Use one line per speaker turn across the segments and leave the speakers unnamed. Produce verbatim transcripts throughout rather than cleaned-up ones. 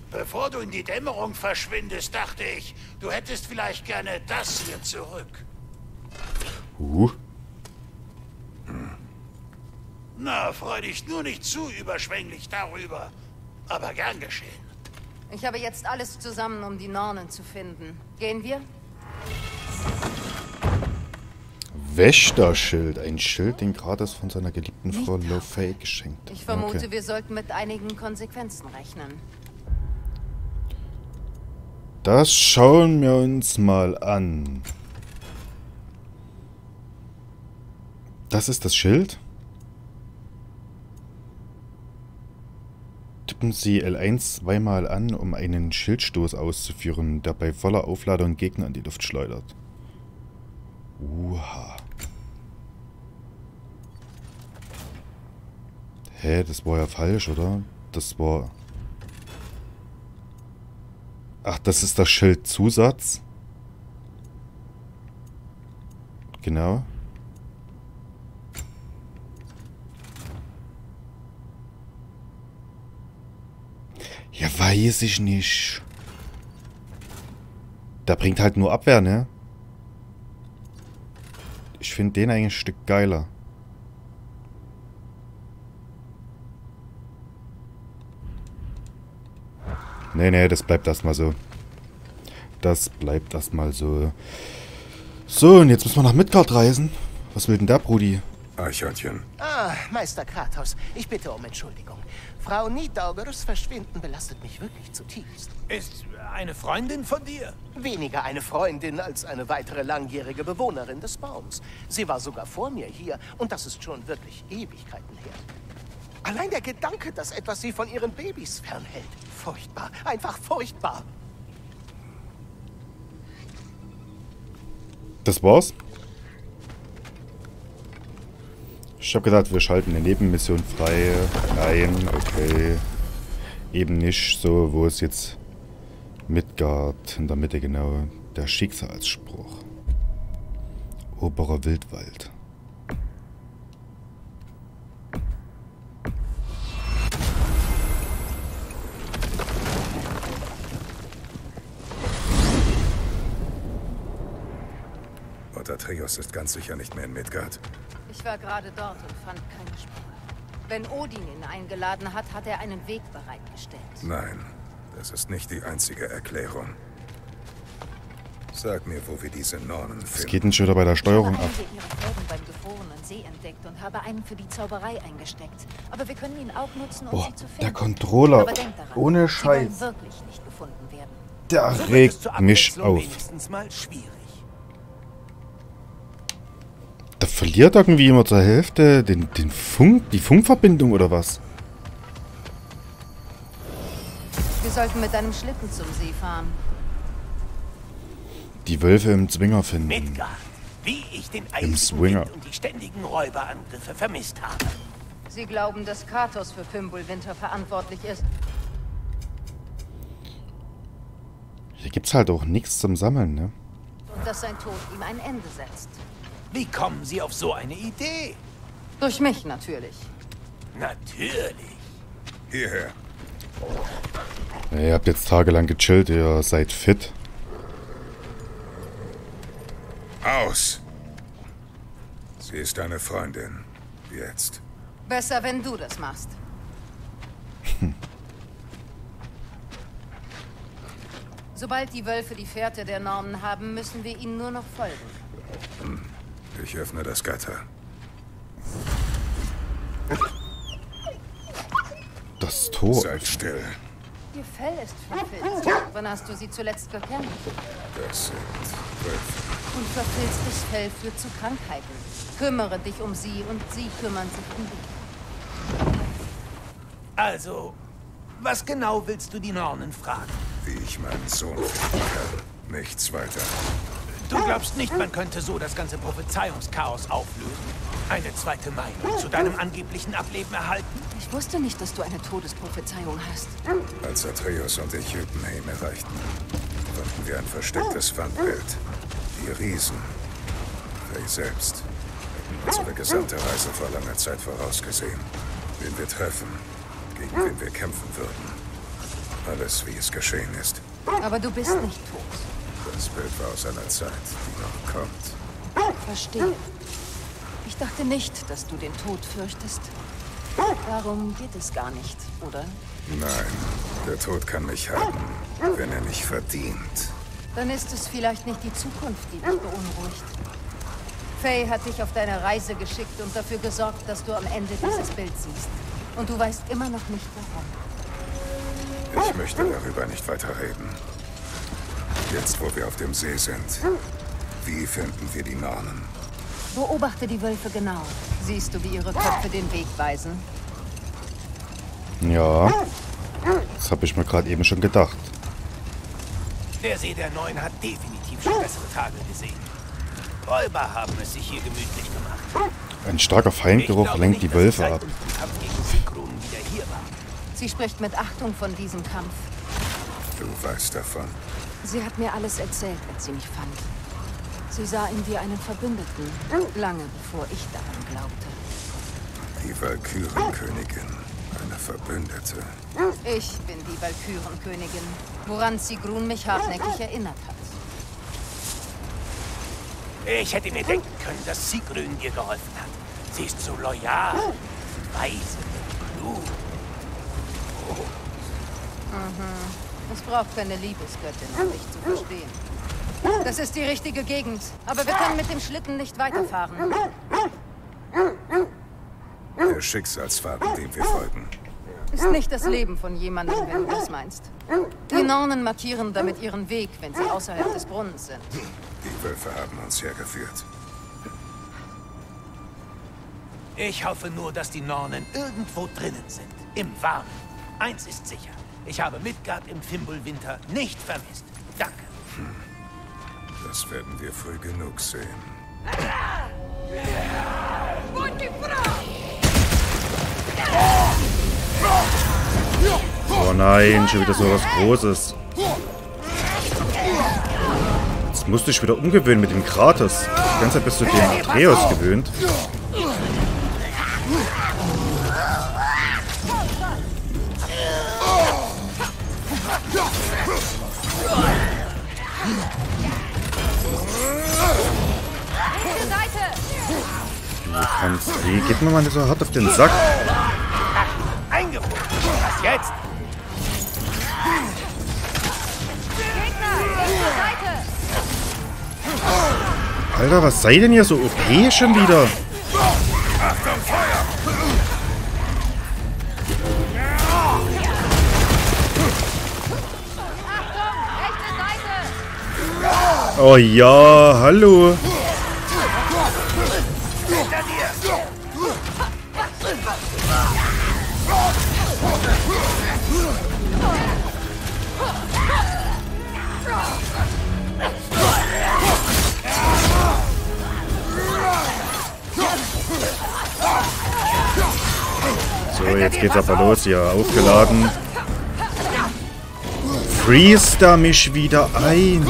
Bevor du in die Dämmerung verschwindest, dachte ich, du hättest vielleicht gerne das hier zurück.
Uh.
Hm. Na, freu dich nur nicht zu überschwänglich darüber. Aber gern geschehen.
Ich habe jetzt alles zusammen, um die Nornen zu finden. Gehen wir?
Wächterschild. Ein Schild, den Kratos von seiner geliebten Frau Lofey geschenkt hat.
Ich vermute,
okay.
wir sollten mit einigen Konsequenzen rechnen.
Das schauen wir uns mal an. Das ist das Schild. Tippen Sie L eins zweimal an, um einen Schildstoß auszuführen, der bei voller Aufladung Gegner in die Luft schleudert. Uha. Hä, das war ja falsch, oder? Das war... Ach, das ist der Schildzusatz. Genau. Ja, weiß ich nicht. Der bringt halt nur Abwehr, ne? Ich finde den eigentlich ein Stück geiler. Nee, nee, das bleibt erstmal so. Das bleibt erstmal so. So, und jetzt müssen wir nach Midgard reisen. Was will denn der Brudi?
Eichhörnchen.
Ah, Meister Kratos, ich bitte um Entschuldigung. Frau Nidaugers Verschwinden belastet mich wirklich zutiefst.
Ist eine Freundin von dir?
Weniger eine Freundin als eine weitere langjährige Bewohnerin des Baums. Sie war sogar vor mir hier und das ist schon wirklich Ewigkeiten her. Allein der Gedanke, dass etwas sie von ihren Babys fernhält. Furchtbar, einfach furchtbar.
Das war's? Ich hab gedacht, wir schalten eine Nebenmission frei. Nein, okay. Eben nicht so, wo ist jetzt Midgard in der Mitte genau. Der Schicksalsspruch. Oberer Wildwald.
Und Atreus ist ganz sicher nicht mehr in Midgard.
Ich war gerade dort und fand keine Spur. Wenn Odin ihn eingeladen hat, hat er einen Weg bereitgestellt.
Nein, das ist nicht die einzige Erklärung. Sag mir, wo wir diese Nornen
Es
finden.
geht nicht wieder bei der Steuerung ab.
Ich habe ihre Fäden beim gefrorenen See entdeckt und habe einen für die Zauberei eingesteckt. Aber wir können ihn auch nutzen, um
Boah,
sie zu finden.
der Controller.
Aber denk daran,
Ohne
sie wollen
Scheiß.
wirklich nicht gefunden werden.
Der
So wird es zur
regt mich
Abwechslung
auf.
wenigstens mal schwierig.
Der verliert irgendwie immer zur Hälfte den, den Funk, die Funkverbindung oder was?
Wir sollten mit einem Schlitten zum See fahren.
Die Wölfe im Zwinger finden.
Midgard, wie ich den
Im
eisigen
Swinger.
Wind und die ständigen Räuberangriffe vermisst habe.
Sie glauben, dass Kratos für Fimbulwinter verantwortlich ist.
Hier gibt's halt auch nichts zum Sammeln, ne?
Und dass sein Tod ihm ein Ende setzt.
Wie kommen Sie auf so eine Idee?
Durch mich natürlich.
Natürlich.
Hierher.
Ja, ihr habt jetzt tagelang gechillt, ihr seid fit.
Aus! Sie ist deine Freundin. Jetzt.
Besser, wenn du das machst. Sobald die Wölfe die Fährte der Nornen haben, müssen wir ihnen nur noch folgen.
Ich öffne das Gatter.
Das Tor.
Seid still.
Ihr Fell ist verfilzt. Wann hast du sie zuletzt gekämmt?
Das sind Wölfe.
Und verfilztes Fell führt zu Krankheiten. Kümmere dich um sie und sie kümmern sich um dich.
Also, was genau willst du die Nornen fragen?
Wie ich meinen Sohn finden kann. Nichts weiter.
Du glaubst nicht, man könnte so das ganze Prophezeiungschaos auflösen? Eine zweite Meinung zu deinem angeblichen Ableben erhalten?
Ich wusste nicht, dass du eine Todesprophezeiung hast.
Als Atreus und ich Jotunheim erreichten, fanden wir ein verstecktes Pfandbild. Die Riesen. Frey selbst hätten unsere gesamte Reise vor langer Zeit vorausgesehen. Wen wir treffen, gegen wen wir kämpfen würden. Alles, wie es geschehen ist.
Aber du bist nicht tot.
Das Bild war aus einer Zeit, die noch kommt.
Verstehe. Ich dachte nicht, dass du den Tod fürchtest. Darum geht es gar nicht, oder?
Nein, der Tod kann mich haben, wenn er mich verdient.
Dann ist es vielleicht nicht die Zukunft, die dich beunruhigt. Faye hat dich auf deine Reise geschickt und dafür gesorgt, dass du am Ende dieses Bild siehst. Und du weißt immer noch nicht, warum.
Ich möchte darüber nicht weiter reden. Jetzt, wo wir auf dem See sind, wie finden wir die Nornen?
Beobachte die Wölfe genau. Siehst du, wie ihre Köpfe den Weg weisen?
Ja, das habe ich mir gerade eben schon gedacht.
Der See der Neuen hat definitiv schon bessere Tage gesehen. Räuber haben es sich hier gemütlich gemacht.
Ein starker Feindgeruch lenkt die Wölfe ab.
Sie spricht mit Achtung von diesem Kampf.
Du weißt davon.
Sie hat mir alles erzählt, als sie mich fand. Sie sah in dir einen Verbündeten, lange bevor ich daran glaubte.
Die Walkürenkönigin, eine Verbündete.
Ich bin die Walkürenkönigin, woran Sigrun mich hartnäckig erinnert hat.
Ich hätte mir denken können, dass Sigrun dir geholfen hat. Sie ist so loyal, weise, klug. Oh.
Mhm. Es braucht keine Liebesgöttin, um dich zu verstehen. Das ist die richtige Gegend, aber wir können mit dem Schlitten nicht weiterfahren.
Der Schicksalsfaden, dem wir folgen.
Ist nicht das Leben von jemandem, wenn du das meinst. Die Nornen markieren damit ihren Weg, wenn sie außerhalb des Brunnens sind.
Die Wölfe haben uns hergeführt.
Ich hoffe nur, dass die Nornen irgendwo drinnen sind. Im Warmen. Eins ist sicher. Ich habe Midgard im Fimbulwinter nicht vermisst. Danke.
Hm. Das werden wir früh genug sehen.
Oh nein, schon wieder so was Großes. Jetzt musst du dich wieder umgewöhnen mit dem Kratos. Die ganze Zeit bist du den Atreus gewöhnt. Du kannst... Wie geht mir mal nicht so hart auf den Sack?
Eingefunden. Was jetzt?
Alter, was sei denn hier so O P schon wieder?
Achtung, Feuer!
Oh ja, hallo. So, jetzt geht's aber los hier. Aufgeladen. Freeze da mich wieder ein.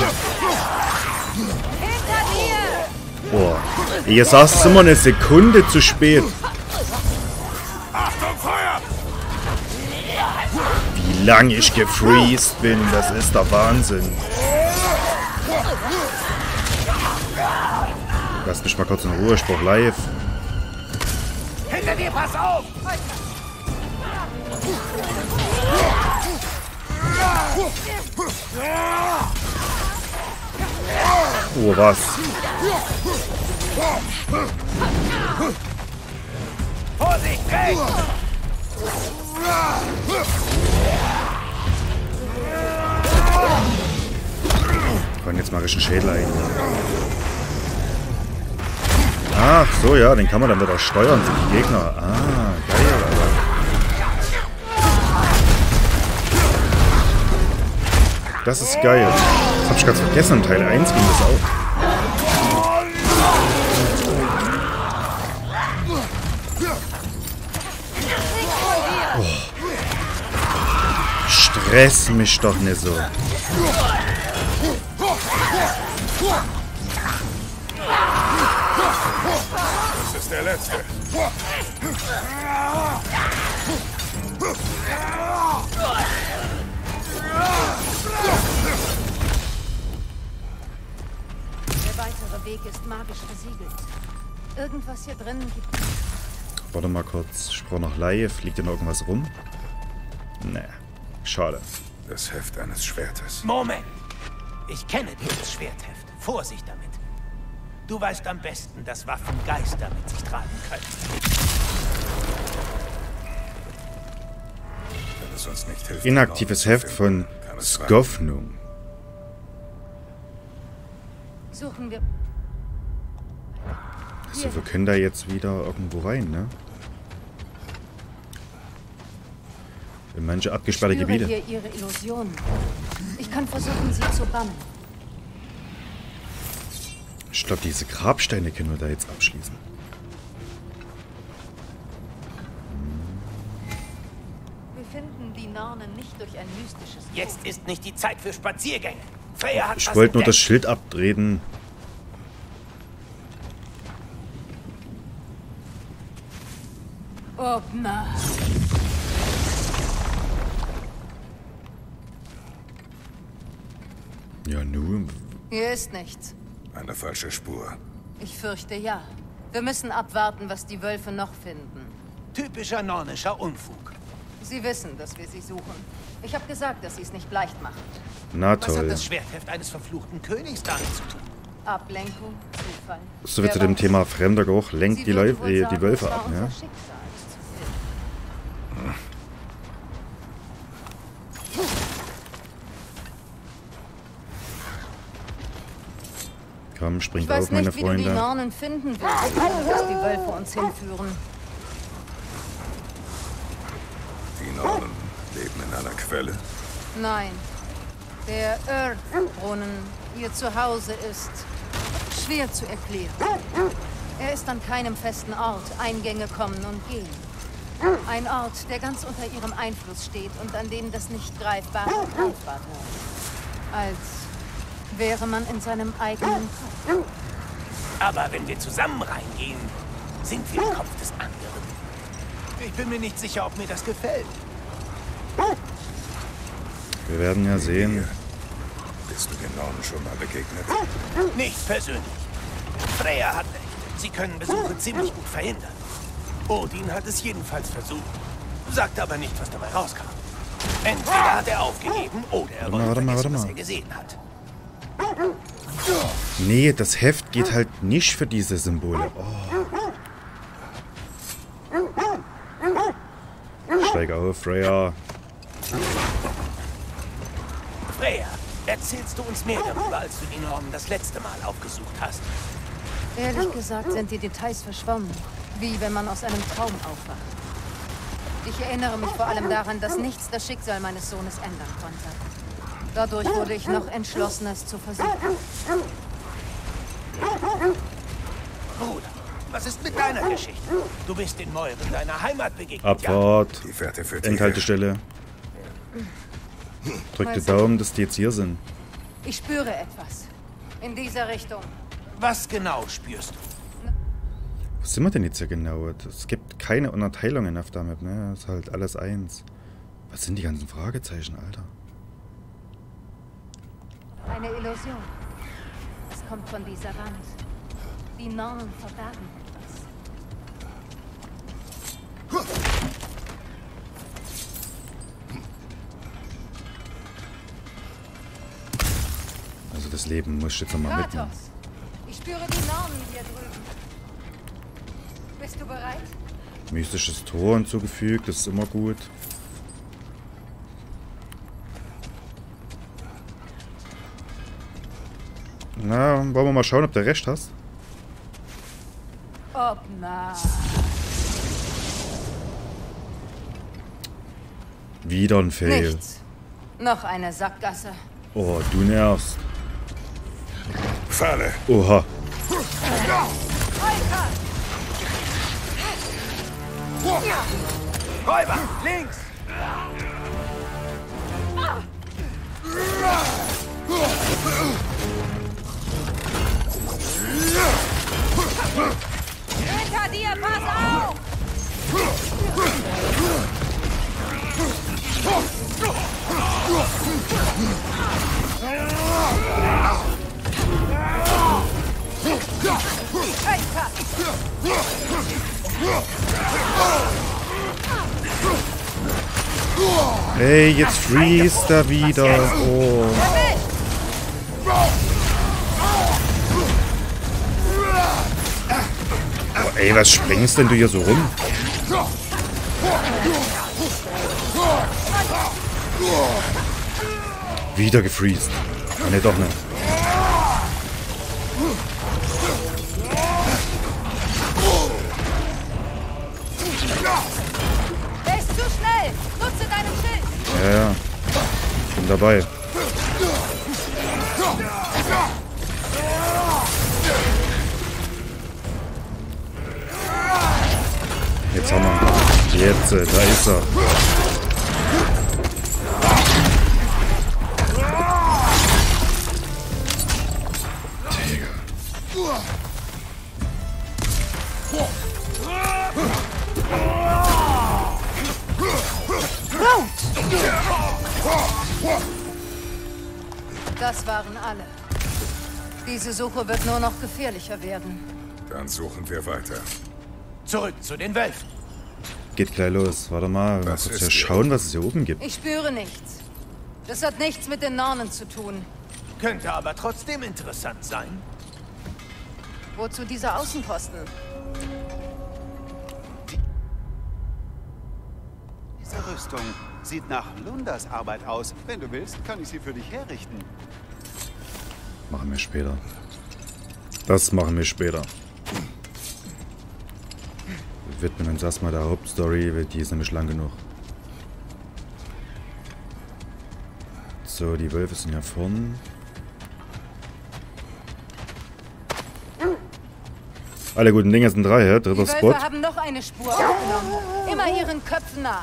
Boah. Ihr sagst immer eine Sekunde zu spät.
Achtung, Feuer!
Wie lang ich gefreezed bin, das ist der Wahnsinn. Lass mich mal kurz in Ruhe, ich brauch live.
Hinter dir, pass auf!
Oh, was?
Vorsicht, weg!
Komm, jetzt mache ich einen Schädel ein. Ach so, ja, den kann man dann wieder steuern, sind die Gegner. Ah, geil, Alter. Das ist geil. Das hab ich ganz vergessen, im Teil eins ging das auch. Oh. Stress mich doch nicht so.
Das ist der letzte.
Weg ist magisch versiegelt. Irgendwas hier drinnen gibt...
Warte mal kurz. Ich brauche noch Laie. Fliegt denn irgendwas rum? Nee. Schade.
Das Heft eines Schwertes.
Moment! Ich kenne dieses Schwertheft. Vorsicht damit. Du weißt am besten, dass Waffen Geister mit sich tragen können.
Wenn es uns nicht hilft,
Inaktives Heft von Skofnung.
Suchen wir...
Also wir können da jetzt wieder irgendwo rein, ne? In manche abgesperrte
Ich spüre
Gebiete.
hier ihre Illusionen. Ich kann versuchen, sie zu bannen.
Ich glaube, diese Grabsteine können wir da jetzt abschließen.
Wir finden die Nornen nicht durch ein mystisches...
Jetzt ist nicht die Zeit für Spaziergänge. Freya hat
Ich
was
wollte nur das
entdeckt.
Schild abtreten.
Oh, na.
Ja, nun.
Hier ist nichts.
Eine falsche Spur.
Ich fürchte ja. Wir müssen abwarten, was die Wölfe noch finden.
Typischer nornischer Unfug.
Sie wissen, dass wir sie suchen. Ich habe gesagt, dass sie es nicht leicht machen.
Na
Was hat
toll.
das Schwertheft eines verfluchten Königs damit zu tun?
Ablenkung, Zufall.
So wird zu
Wer
dem
weiß.
Thema fremder Geruch lenkt
Sie
die,
würden
Läu
wohl
äh,
sagen,
die Wölfe
es war
ab,
unser
ja?
Schicksal, es zu finden.
Komm,
Ich
springt
weiß
auf, meine
nicht, wie du die
Freunde.
Nornen finden willst, dass die Wölfe uns hinführen.
Die Nornen leben in einer Quelle.
Nein. Der Earth-Brunnen, ihr Zuhause, ist schwer zu erklären. Er ist an keinem festen Ort. Eingänge kommen und gehen. Ein Ort, der ganz unter ihrem Einfluss steht und an dem das Nicht-Greifbare greifbar wird. Als wäre man in seinem eigenen Kopf.
Aber wenn wir zusammen reingehen, sind wir im Kopf des anderen. Ich bin mir nicht sicher, ob mir das gefällt.
Wir werden ja sehen.
Bist du den Nornen schon mal begegnet?
Nicht persönlich. Freya hat recht. Sie können Besuche ziemlich gut verhindern. Odin hat es jedenfalls versucht. Sagte aber nicht, was dabei rauskam. Entweder hat er aufgegeben oder er
Warte mal,
wollte
warte mal,
vergessen,
warte
was
mal.
er gesehen hat.
Nee, das Heft geht halt nicht für diese Symbole. Oh. Steig auf, Freya.
Freya, erzählst du uns mehr darüber, als du die Nornen das letzte Mal aufgesucht hast?
Ehrlich gesagt sind die Details verschwommen. Wie wenn man aus einem Traum aufwacht. Ich erinnere mich vor allem daran, dass nichts das Schicksal meines Sohnes ändern konnte. Dadurch wurde ich noch entschlossener, es zu versuchen.
Bruder, was ist mit deiner Geschichte? Du bist den Mäuren deiner Heimat begegnet.
Abfahrt.
Die Fährte für Tiere.
Endhaltestelle. Drück die Daumen, dass die jetzt hier sind.
Ich spüre etwas. In dieser Richtung.
Ja. Was genau spürst du?
Wo sind wir denn jetzt hier genau? Es gibt keine Unterteilungen auf der Map, ne? Das ist halt alles eins. Was sind die ganzen Fragezeichen, Alter?
Eine Illusion. Es kommt von dieser Wand. Die Nornen verbergen etwas.
Also das Leben muss ich jetzt nochmal mitnehmen.
Kratos, ich spüre die Nornen hier drüben. Bist du bereit?
Mystisches Tor hinzugefügt, das ist immer gut. Na, wollen wir mal schauen, ob du recht hast?
Ob na.
Wieder ein Fail.
Nichts. Noch eine Sackgasse.
Oh, du nervst.
Falle!
Oha.
Räuber, links!
Hinter dir, pass auf!
Ey, jetzt freest er wieder. Oh. Oh, ey, was springst denn du hier so rum? Wieder gefreezed. Ah, ne, doch nicht.
Der ist zu schnell! Nutze deinen Schild!
Ja, ja. Ich bin dabei. Jetzt haben wir. Jetzt, äh, da ist er.
Das waren alle. Diese Suche wird nur noch gefährlicher werden.
Dann suchen wir weiter.
Zurück zu den Wölfen.
Geht gleich los. Warte mal, mal
Was
kurz
ist
ja
hier?
schauen, was es hier oben gibt.
Ich spüre nichts. Das hat nichts mit den Nornen zu tun.
Könnte aber trotzdem interessant sein.
Wozu dieser Außenposten?
Diese Rüstung sieht nach Lundas Arbeit aus. Wenn du willst, kann ich sie für dich herrichten.
Machen wir später. Das machen wir später. Wir widmen uns erstmal der Hauptstory, die ist nämlich lang genug. So, die Wölfe sind ja vorn. Alle guten Dinge sind drei, ja? Dritter
Die Wölfe
Spot.
haben noch eine Spur aufgenommen. Immer ihren Köpfen nach.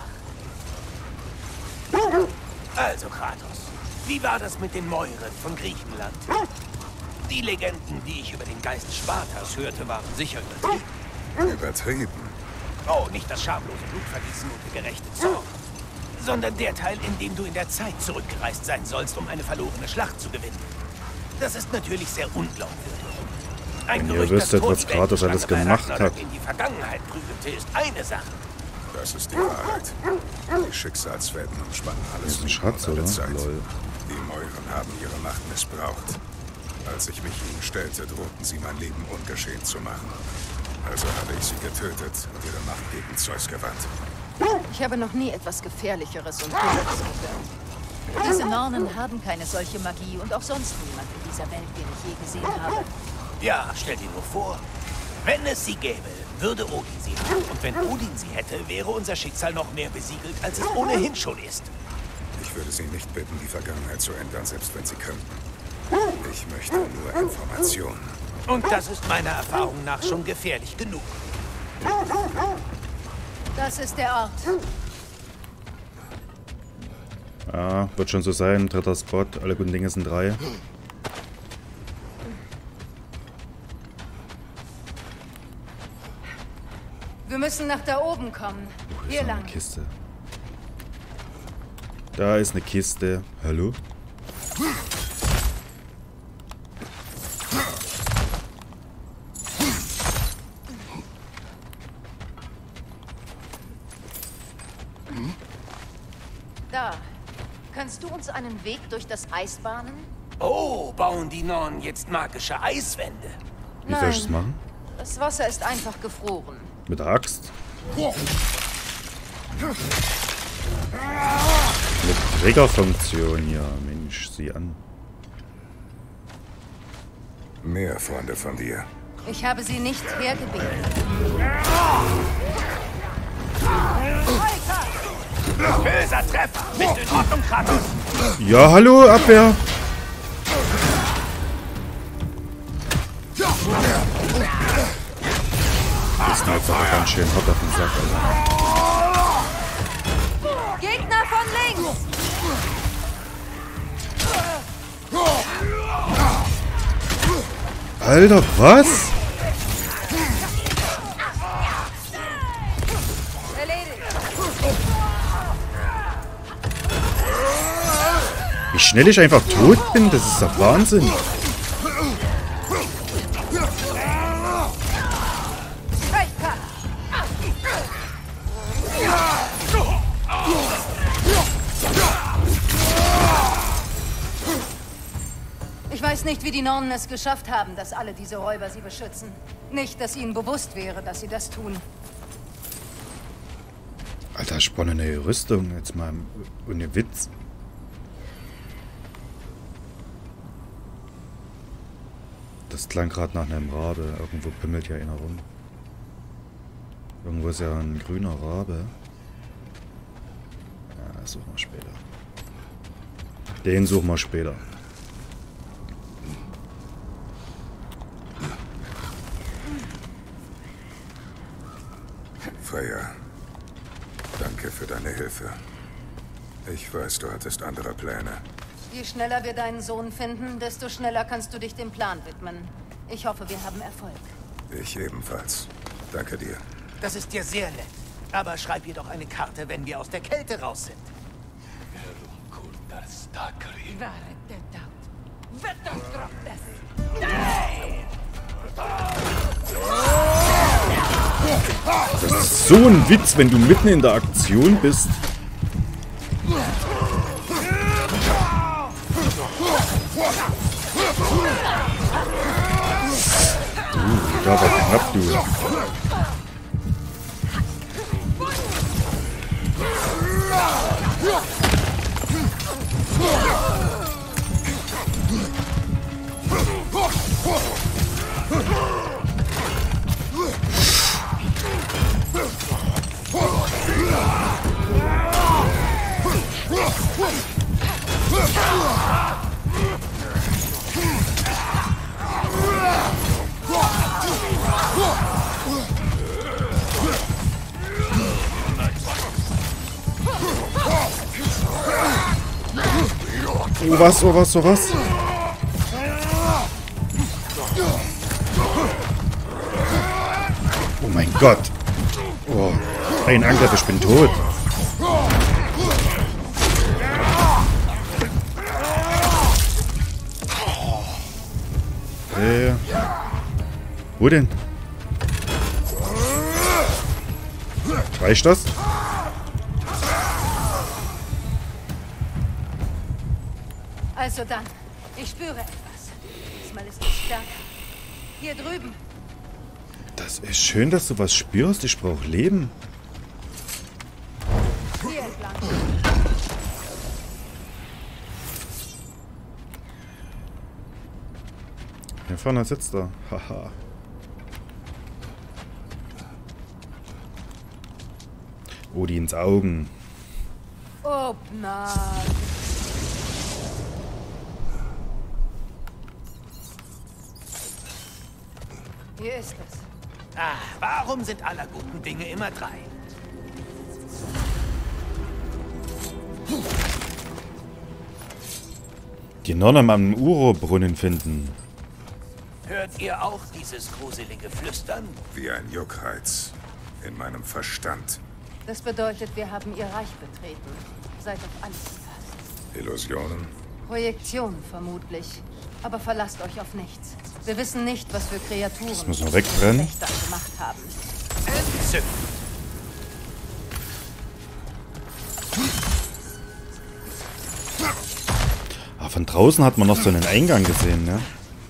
Also, Kratos, wie war das mit den Mäuren von Griechenland? Die Legenden, die ich über den Geist Spartas hörte, waren sicher übertrieben.
Übertrieben.
Oh, nicht das schamlose Blutvergießen und der gerechte Zorn, sondern der Teil, in dem du in der Zeit zurückgereist sein sollst, um eine verlorene Schlacht zu gewinnen. Das ist natürlich sehr unglaubwürdig. Ein
Wenn ihr
Gerücht,
wüsstet,
das
was Kratos
Todesschlange
alles
bei
gemacht
Ragnarök
hat.
in die Vergangenheit prügelte, ist eine Sache.
Das ist die Wahrheit. Die Schicksalsfäden umspannen alles.
Das ist ein Schatz, oder?
Zeit.
Lol.
Die Mäuren haben ihre Macht missbraucht. Als ich mich ihnen stellte, drohten sie mein Leben ungeschehen zu machen. Also habe ich sie getötet und ihre Macht gegen Zeus gewandt.
Ich habe noch nie etwas Gefährlicheres und Böseres gehört. Diese Nornen haben keine solche Magie und auch sonst niemand in dieser Welt, den ich je gesehen habe.
Ja, stell dir nur vor, wenn es sie gäbe, würde Odin sie haben. Und wenn Odin sie hätte, wäre unser Schicksal noch mehr besiegelt, als es ohnehin schon ist.
Ich würde sie nicht bitten, die Vergangenheit zu ändern, selbst wenn sie könnten. Ich möchte nur Informationen.
Und das ist meiner Erfahrung nach schon gefährlich genug.
Das ist der Ort.
Ja, wird schon so sein. Dritter Spot. Alle guten Dinge sind drei.
Wir müssen nach da oben kommen.
Wo ist
Hier
noch
lang.
eine Kiste? Da ist eine Kiste. Hallo?
Da. Kannst du uns einen Weg durch das Eis bahnen?
Oh, bauen die Nornen jetzt magische Eiswände?
Wie soll ich das machen?
Das Wasser ist einfach gefroren.
Mit der Axt? Mit Triggerfunktion, ja, Mensch, sieh an.
Mehr Freunde von dir.
Ich habe sie nicht hergebeten.
Böser Treffer! Bist du in Ordnung, Kratos?
Ja, hallo, Abwehr! Das ist einfach ganz schön hart auf den Sack, Alter.
Gegner von links!
Alter, was?
Erledigt.
Wie schnell ich einfach tot bin, das ist doch Wahnsinn.
Ich weiß nicht, wie die Nornen es geschafft haben, dass alle diese Räuber sie beschützen. Nicht, dass ihnen bewusst wäre, dass sie das tun.
Alter, spannende Rüstung. Jetzt mal ohne Witz. Das klang gerade nach einem Rabe. Irgendwo pimmelt ja einer rum. Irgendwo ist ja ein grüner Rabe. Ja, das suchen wir später. Den suchen wir später.
Freya, danke für deine Hilfe. Ich weiß, du hattest andere Pläne.
Je schneller wir deinen Sohn finden, desto schneller kannst du dich dem Plan widmen. Ich hoffe, wir haben Erfolg.
Ich ebenfalls. Danke dir.
Das ist dir sehr nett. Aber schreib ihr doch eine Karte, wenn wir aus der Kälte raus sind.
Das ist so ein Witz, wenn du mitten in der Aktion bist. Uh, da war knapp, du. Oh was, oh was, oh was. Oh mein Gott. Oh, ein Angriff, ich bin tot. Äh, wo denn? Reicht das?
Also dann, ich spüre etwas. Diesmal ist es stärker. Hier drüben.
Das ist schön, dass du was spürst. Ich brauche Leben.
Hier entlang.
Hier vorne sitzt er. Haha. Odins Augen.
Oh, na. Hier ist es.
Ah, warum sind aller guten Dinge immer drei?
Die Nonne am Uro-Brunnen finden.
Hört ihr auch dieses gruselige Flüstern?
Wie ein Juckreiz. In meinem Verstand.
Das bedeutet, wir haben ihr Reich betreten. Seid auf alles gefasst.
Illusionen?
Projektion vermutlich. Aber verlasst euch auf nichts. Wir wissen nicht, was für Kreaturen
Das müssen wir wegbrennen.
die Wächter gemacht haben.
Entzückend.
Ah, von draußen hat man noch so einen Eingang gesehen, ne?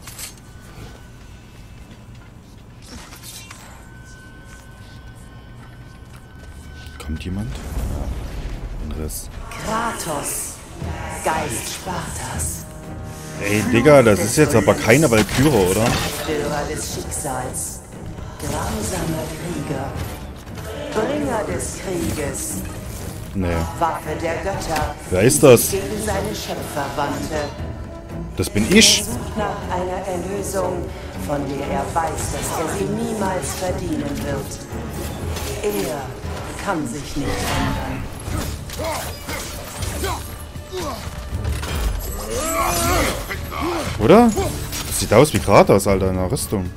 Kommt jemand? Ein Riss.
Kratos, Geist Spartas.
Ey, Digga, das ist jetzt aber keine Valkyrie, oder?
Störer des Schicksals, grausamer Krieger, Bringer des Krieges,
Nee.
Waffe der Götter,
Wer ist das?
gegen seine Schöpfer wandte.
Das bin ich.
Er sucht nach einer Erlösung, von der er weiß, dass er sie niemals verdienen wird. Er kann sich nicht ändern.
Oder? Das sieht aus wie Kratos, Alter, in der Rüstung.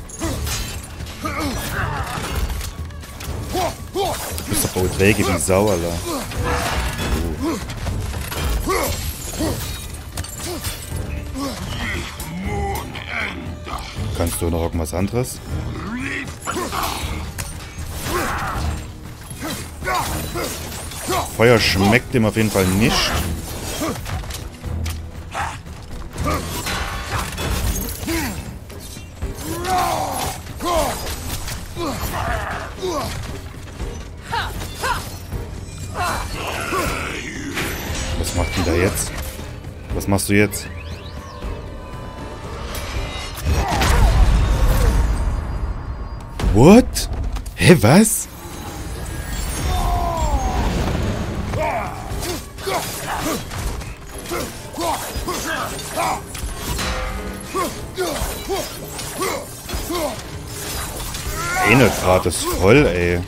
Du bist doch wohl träge wie Sau, Alter. Oh. Kannst du noch irgendwas anderes? Feuer schmeckt ihm auf jeden Fall nicht. Was macht die da jetzt? Was machst du jetzt? What? Hä, was? Eine Grad ist voll, ey.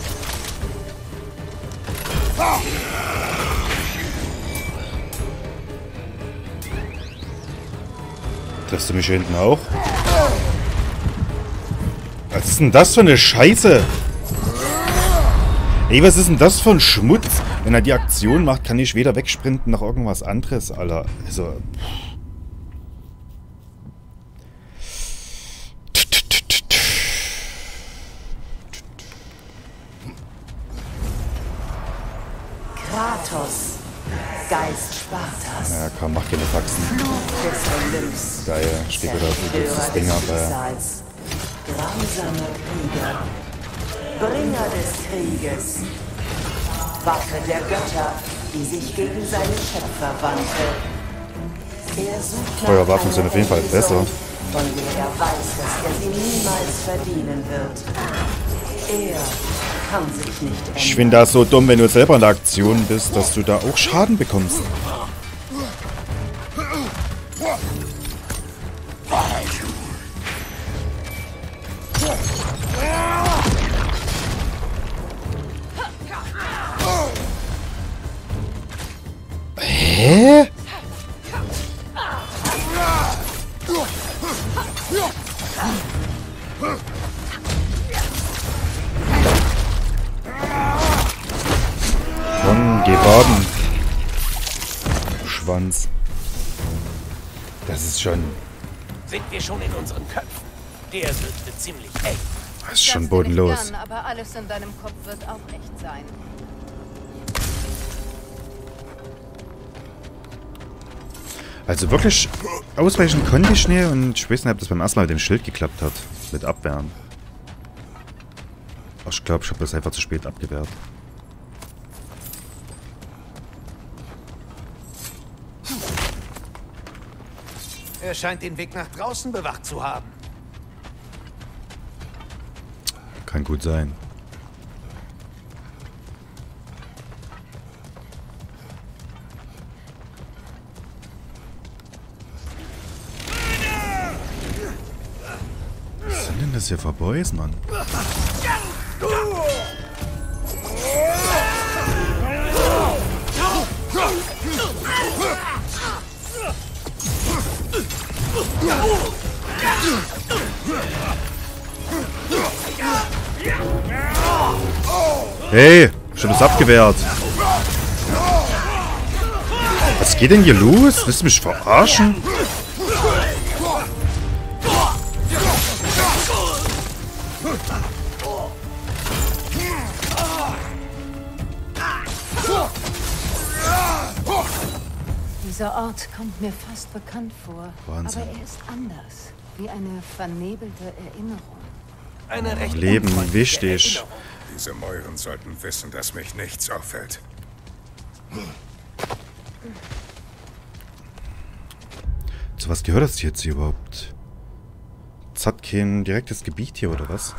Triffst du mich hier hinten auch? Was ist denn das für eine Scheiße? Ey, was ist denn das für ein Schmutz? Wenn er die Aktion macht, kann ich weder wegsprinten noch irgendwas anderes, Alter. Also...
Kratos, Geist Spartas.
Ja, komm, mach keine Faxen. Geil, steht wieder übelst das Ding ab, ey.
Grausamer Krieger, Bringer des Krieges, Waffe der Götter, die sich gegen seine Schöpfer wandte. Er sucht
Feuerwaffen sind auf jeden Fall besser.
Von der er weiß, dass er sie niemals verdienen wird. Er kann sich nicht ändern.
Ich finde das so dumm, wenn du selber in der Aktion bist, dass du da auch Schaden bekommst. Hä? Komm, geh baden. Schwanz. Das ist schon...
Sind wir schon in unseren Köpfen? Der wirkte ziemlich echt.
Das ist schon bodenlos.
Gern, aber alles in deinem Kopf wird auch echt sein.
Also wirklich ausweichen konnte ich nicht und ich weiß nicht, ob das beim ersten Mal mit dem Schild geklappt hat. Mit Abwehren. Aber ich glaube, ich habe das einfach zu spät abgewehrt.
Er scheint den Weg nach draußen bewacht zu haben.
Kann gut sein. Was sind denn das hier für Boys, Mann? Hey, ich hab das abgewehrt. Was geht denn hier los? Willst du mich verarschen?
Dieser Ort kommt mir fast bekannt vor.
Wahnsinn.
Aber er ist anders. Wie eine vernebelte Erinnerung.
Eine recht
Leben
unfreundliche
wichtig.
Erinnerung.
Diese Mäuren sollten wissen, dass mich nichts auffällt.
Zu was gehört das jetzt hier überhaupt? Es hat kein direktes Gebiet hier, oder was?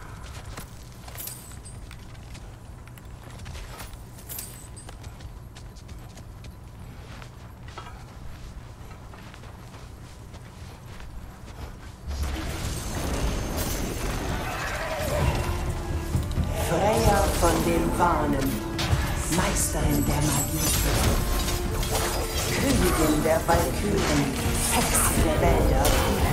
Freya von den Wahnen, Meisterin der Magie, Königin der Walküren, Hexe der Wälder,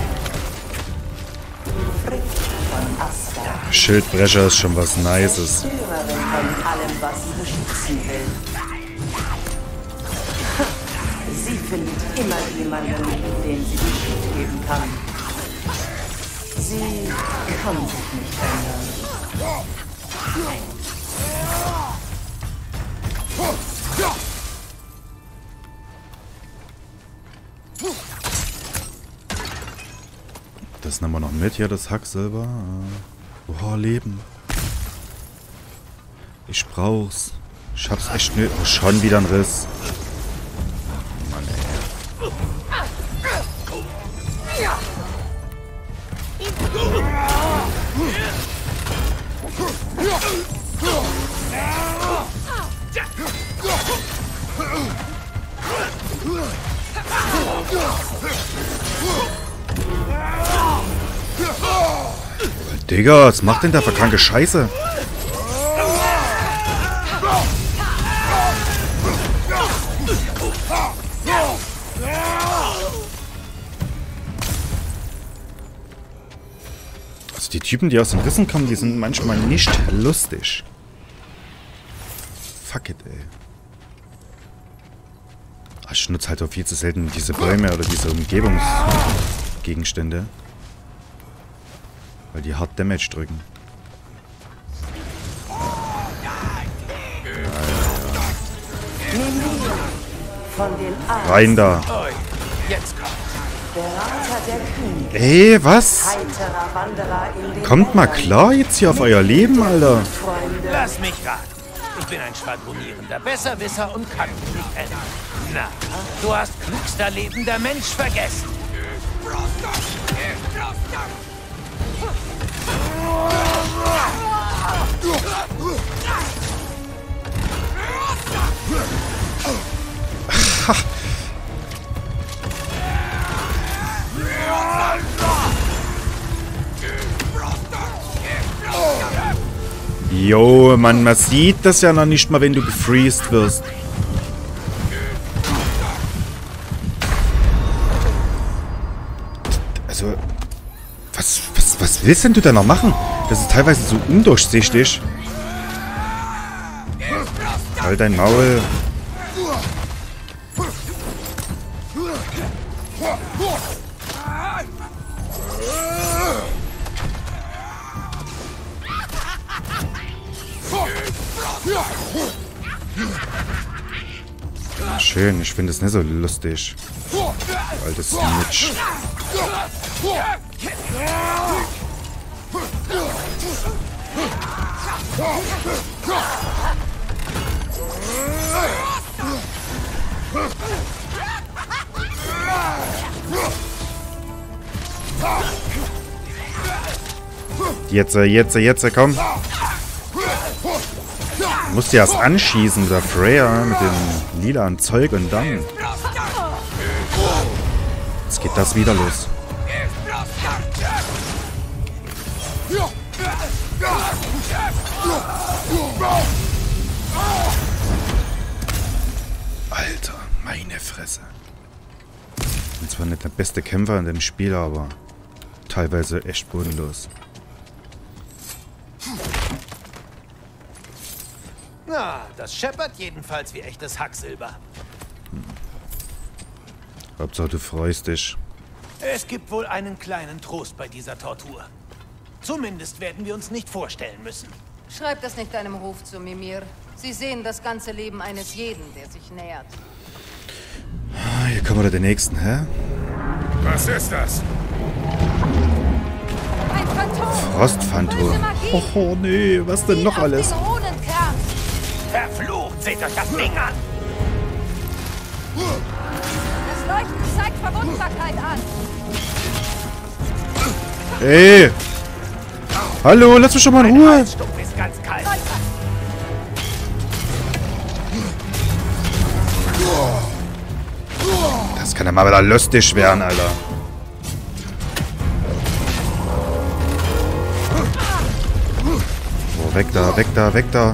Frigg von Asgard,
Schildbrecher ist schon was Nices.
Führerin von allem, was sie beschützen will. Sie findet immer jemanden, dem sie die Schuld geben kann. Sie kann sich nicht ändern.
Das nehmen wir noch mit hier, das Hack selber. Oh, Leben. Ich brauch's. Ich hab's echt nötig. Oh, schon wieder ein Riss. Mann, ey. Digga, was macht denn da für kranke Scheiße? Also die Typen, die aus den Rissen kommen, die sind manchmal nicht lustig. Fuck it, ey. Ich nutze halt auch viel zu selten diese Bäume oder diese Umgebungsgegenstände. Weil die hart Damage drücken.
Von den
Rein da.
Jetzt kommt.
Berater der Könige.
Ey, was?
Heiterer Wanderer in den
Kommt mal
Ländern.
klar jetzt hier auf euer Leben, Alter.
Freunde.
Lass mich raten. Ich bin ein schwadronierender Besserwisser und kann mich nicht ändern. Na, du hast klügster lebender Mensch vergessen.
Jo, Mann, man sieht das ja noch nicht mal, wenn du gefreezed wirst. Also, was, was, was willst denn du da noch machen? Das ist teilweise so undurchsichtig. Halt dein Maul. Schön, ich finde es nicht so lustig. Altes Mitch. Jetzt, jetzt, jetzt, komm. Du musst ja erst anschießen mit der Freya, mit dem lilanen Zeug und dann. Jetzt geht das wieder los. Alter, meine Fresse. Ich bin zwar nicht der beste Kämpfer in dem Spiel, aber teilweise echt bodenlos.
Na, das scheppert jedenfalls wie echtes Hacksilber.
Hauptsache du freust dich.
Es gibt wohl einen kleinen Trost bei dieser Tortur. Zumindest werden wir uns nicht vorstellen müssen.
Schreib das nicht deinem Ruf zu, Mimir. Sie sehen das ganze Leben eines jeden, der sich nähert.
Ah, hier kommen wir den nächsten, hä?
Was ist das?
Ein Phantom!
Frostphantom. Oh, oh nee, was denn noch alles?
Verflucht, seht euch das Ding an!
Das Leuchten zeigt Verwundbarkeit an.
Ey! Hallo, lass mich schon mal in Ruhe!
Mein Stumpf ist ganz kalt.
Das kann ja mal wieder lustig werden, Alter. Oh, weg da, weg da, weg da.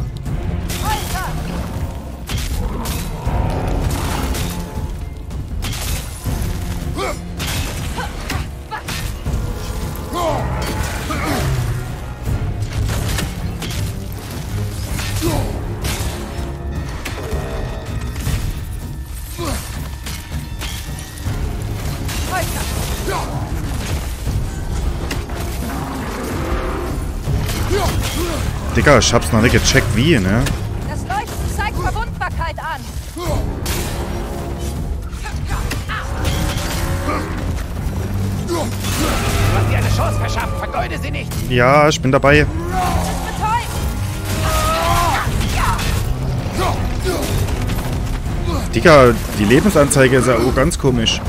Digga, ich hab's noch nicht gecheckt, wie, ne?
Das Leuchten zeigt Verwundbarkeit an.
Du hast dir eine Chance verschafft, vergeude sie nicht!
Ja, ich bin dabei. Digga, die Lebensanzeige ist ja auch ganz komisch.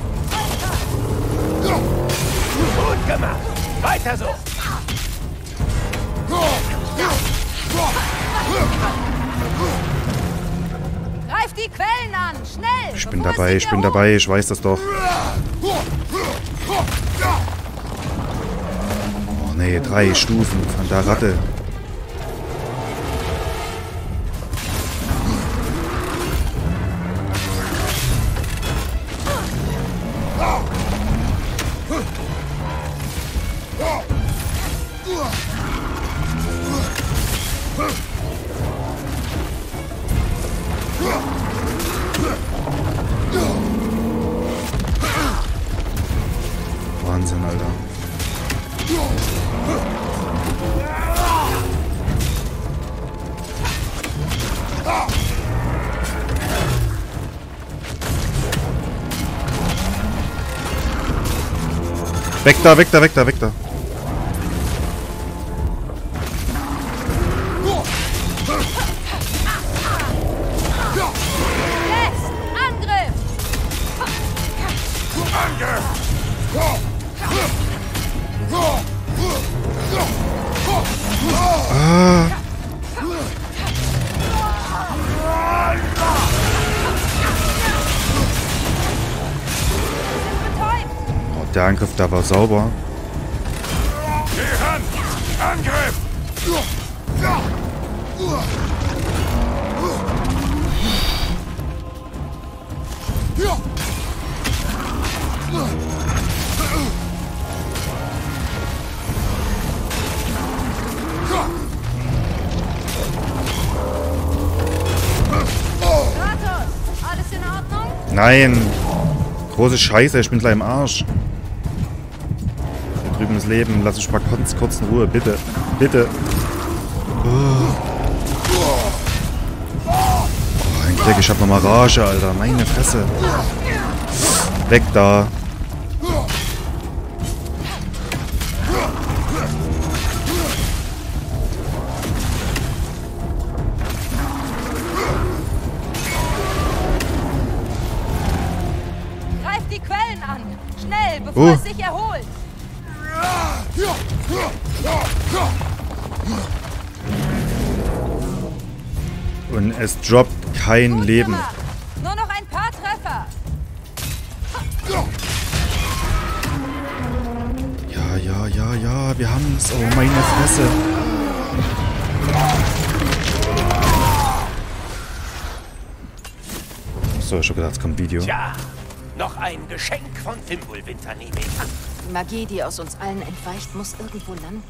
Gut gemacht. Weiter so.
Greif die Quellen an! Schnell!
Ich bin dabei, ich bin dabei, ich weiß das doch. Oh nee, drei Stufen von der Ratte. Wahnsinn, Alter. Weg da, weg da, weg da, weg da.
Jetzt! Angriff!
Ah. Oh, der Angriff da war sauber.
Geh ran! Angriff!
Kratos, alles in Ordnung?
Nein! Große Scheiße, ich bin gleich im Arsch. Hier drüben ist Leben, lass mich mal kurz, kurz in Ruhe, bitte. Bitte. Oh, ein Glück, ich hab nochmal Rage, Alter. Meine Fresse. Weg da.
Greif die Quellen an! Schnell, bevor
Oh.
es sich erholt!
Und es droppt kein
Gut
Leben.
gemacht. Nur noch ein paar Treffer!
Ja, ja, ja, ja, wir haben es. Oh, meine Fresse. So, ich hab gedacht, es kommt ein Video.
Tja, noch ein Geschenk von Fimbulwinter nehme ich an.
Die Magie, die aus uns allen entweicht, muss irgendwo landen.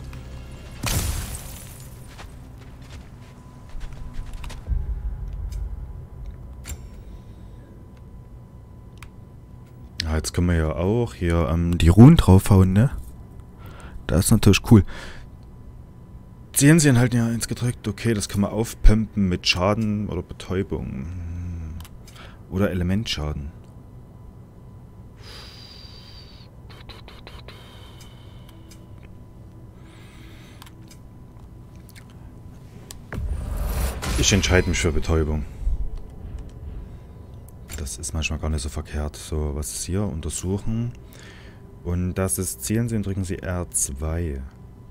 Ja, jetzt können wir ja auch hier ähm, die Runen draufhauen, ne? Das ist natürlich cool. Sehen Sie halten ja eins gedrückt. Okay, das kann man aufpumpen mit Schaden oder Betäubung. Oder Elementschaden. Ich entscheide mich für Betäubung. Das ist manchmal gar nicht so verkehrt. So, was ist hier? Untersuchen. Und das ist Zielen Sie und drücken Sie R zwei.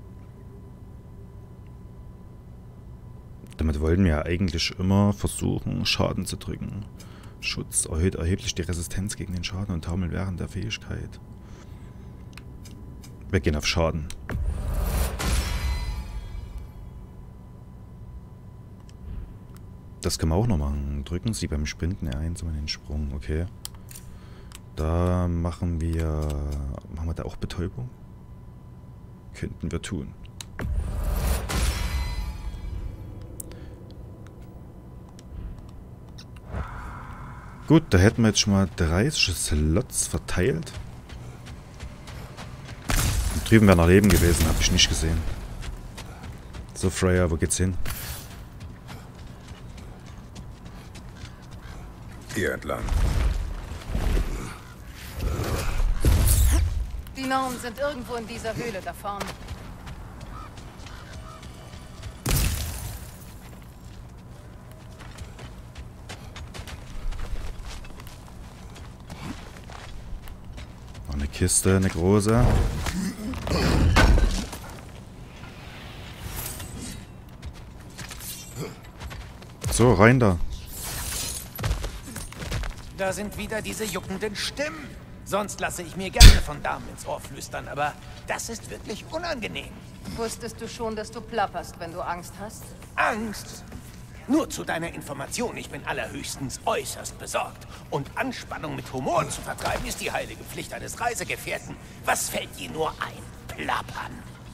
Damit wollten wir ja eigentlich immer versuchen, Schaden zu drücken. Schutz erhöht erheblich die Resistenz gegen den Schaden und taumelt während der Fähigkeit. Wir gehen auf Schaden. Das können wir auch noch machen. Drücken Sie beim Sprinten R eins um den Sprung. Okay. Da machen wir... Machen wir da auch Betäubung? Könnten wir tun. Gut, da hätten wir jetzt schon mal dreißig Slots verteilt. Und drüben wäre noch Leben gewesen, habe ich nicht gesehen. So, Freya, wo geht's hin?
Hier entlang.
Die Gnomen sind irgendwo in dieser Höhle da vorne.
eine Kiste, eine große. So, rein da.
Da sind wieder diese juckenden Stimmen. Sonst lasse ich mir gerne von Damen ins Ohr flüstern, aber das ist wirklich unangenehm.
Wusstest du schon, dass du plapperst, wenn du Angst hast?
Angst? Nur zu deiner Information, ich bin allerhöchstens äußerst besorgt. Und Anspannung mit Humor zu vertreiben, ist die heilige Pflicht eines Reisegefährten. Was fällt dir nur ein? Plappern.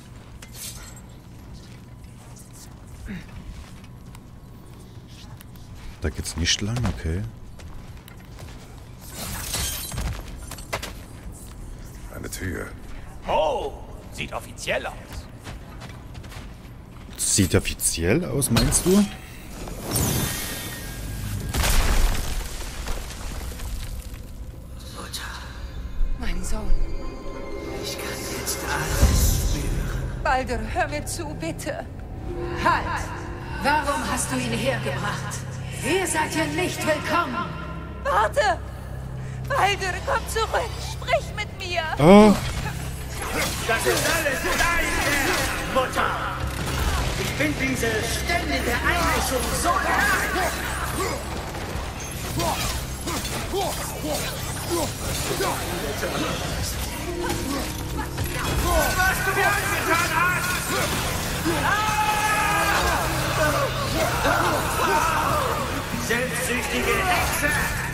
Da geht's nicht lang, okay.
Eine Tür.
Oh, sieht offiziell aus.
Sieht offiziell aus, meinst du?
Mein Sohn.
Ich kann jetzt alles spüren.
Baldur, hör mir zu, bitte. Halt! Warum hast du ihn hergebracht? Ihr seid hier nicht willkommen.
Warte! Baldur, komm zurück. Sprich mit mir.
Oh.
Das ist alles dein Werk, Mutter. Ich bin diese ständige Einmischung so leid. Was du mir angetan hast! Selbstsüchtige Hexe!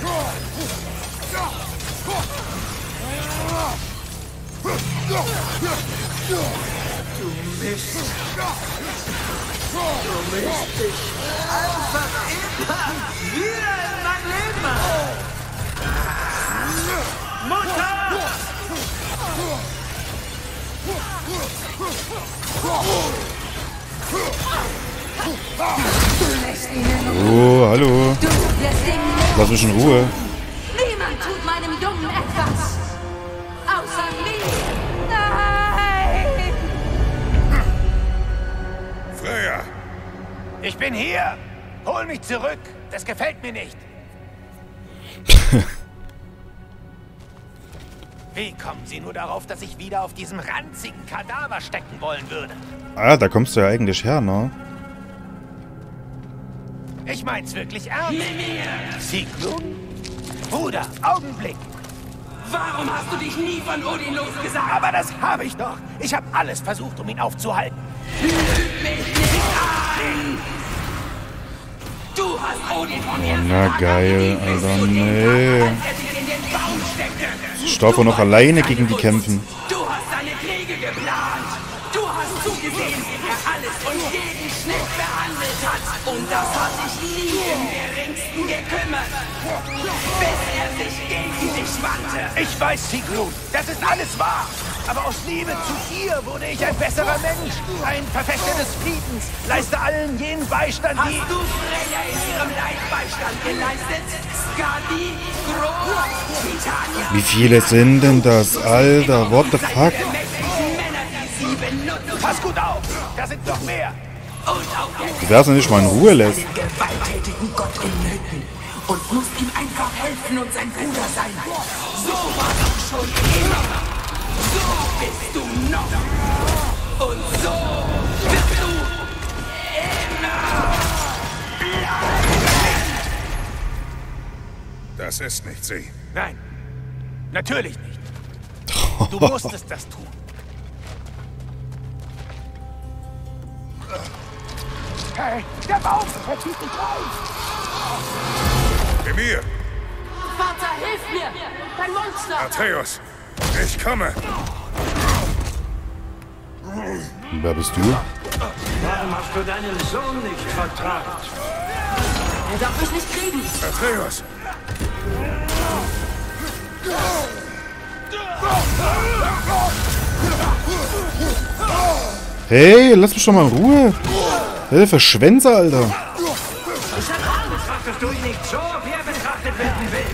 Du Mist! Du misst dich einfach immer wieder in mein Leben! Mutter!
Oh, hallo. Lass mich in Ruhe.
Niemand tut meinem Jungen etwas. Außer mir.
Nein!
Freya!
Ich bin hier. Hol mich zurück. Das gefällt mir nicht. Wie kommen Sie nur darauf, dass ich wieder auf diesem ranzigen Kadaver stecken wollen würde?
Ah, da kommst du ja eigentlich her, ne?
Ich mein's wirklich ernst. Sigrun? Bruder, Augenblick.
Warum hast du dich nie von Odin losgesagt?
Aber das habe ich doch. Ich habe alles versucht, um ihn aufzuhalten.
Lüg mich nicht an! Du hast Odin von mir
Na geil, Alter, nee.
als er dich in den Baum steckte.
Ich darf auch noch alleine gegen die kämpfen.
Du hast seine Kriege geplant. Du hast zugesehen, wie er alles und jeden Schnitt behandelt hat. Und das hat dich nie im geringsten gekümmert. Bis er sich gegen dich wandte.
Ich weiß, Sigrun, das ist alles wahr. Aber aus Liebe zu dir wurde ich ein besserer Mensch. Ein Verfechter des Friedens. Leiste allen jenen Beistand,
Hast
die...
du Freya in ihrem Leid Beistand geleistet? Skadi, Groß, Titania...
Wie viele sind denn das? Alter, what the fuck?
Der mächtigen Männer, die sie benutzen.
Pass gut auf, da sind noch mehr.
Und auch der
Wer es nicht mal in Ruhe lässt.
den gewalttätigen Gott in Nöten. Und musst ihm einfach helfen und sein Bruder sein. So war du schon immer. So bist du noch. Und so bist du immer.
Das ist nicht sie.
Nein, natürlich nicht. Du musstest das tun. Hey, der Baum, er zieht dich auf.
Emir!
Vater, hilf mir! Dein Monster!
Atreus! Ich komme!
Wer bist du?
Warum hast du deinen Sohn nicht vertraut?
Er darf mich nicht kriegen!
Atreus!
Hey, lass mich doch mal in Ruhe. Hilfe, Schwänze, Alter.
Betrachtest du ihn nicht so, wie er betrachtet werden will?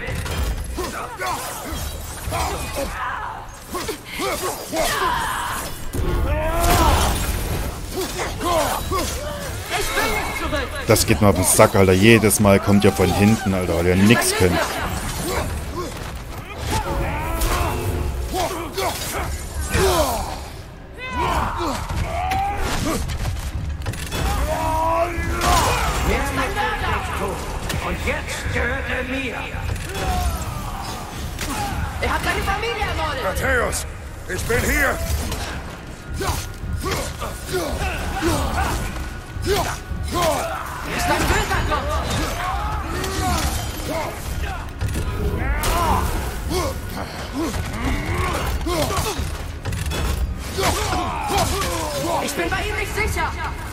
Das geht mir auf den Sack, Alter. Jedes Mal kommt ihr von hinten, Alter, weil ihr nix könnt.
Er hat seine Familie ermordet!
Matthäus, ich bin hier!
Ist ein böser Gott! Ich bin bei ihm nicht sicher!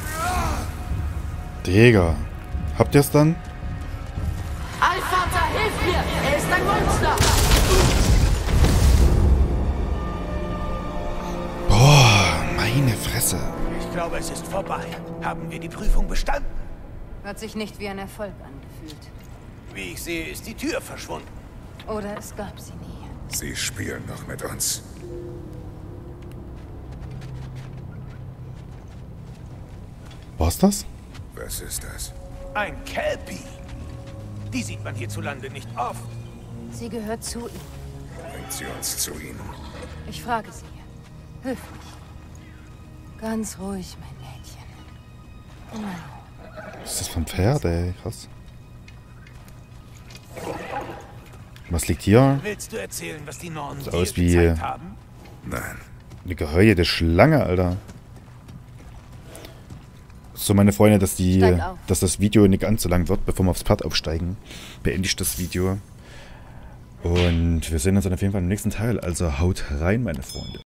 Digga. Habt ihr's dann?
Allvater, hilf mir! Er ist ein Monster!
Boah, meine Fresse.
Ich glaube, es ist vorbei. Haben wir die Prüfung bestanden?
Hat sich nicht wie ein Erfolg angefühlt.
Wie ich sehe, ist die Tür verschwunden.
Oder es gab sie nie.
Sie spielen noch mit uns.
War's das?
Was ist das?
Ein Kelpie. Die sieht man hierzulande nicht oft.
Sie gehört zu ihm.
Bringt sie uns zu ihnen.
Ich frage sie. Höflich. Ganz ruhig, mein Mädchen. Immer.
Was ist das für ein Pferd, ey? Krass. Was liegt hier?
Willst du erzählen, was die Nornen
Sieht
dir
aus wie-
gezeigt haben?
Nein.
Eine geheuerte Schlange, Alter. So, meine Freunde, dass die,
Steig auf.
dass das Video nicht ganz so lang wird, bevor wir aufs Pferd aufsteigen, beende ich das Video. Und wir sehen uns dann auf jeden Fall im nächsten Teil. Also haut rein, meine Freunde.